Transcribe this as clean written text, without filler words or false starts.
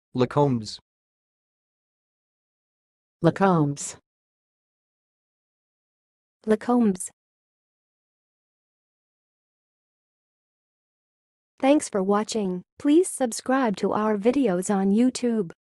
Lacombes. Lacombes. Lacombes. Thanks for watching. Please subscribe to our videos on YouTube.